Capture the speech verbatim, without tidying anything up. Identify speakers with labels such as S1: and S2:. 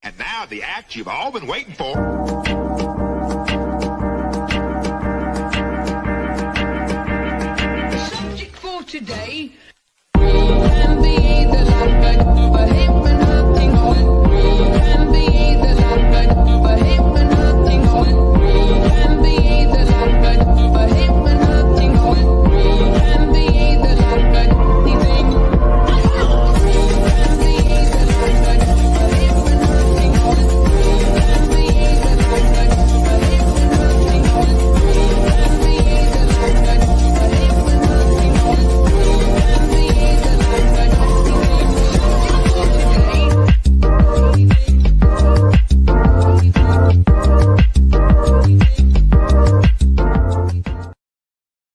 S1: And now the act you've all been waiting for.
S2: The subject for today can be the lumber over here.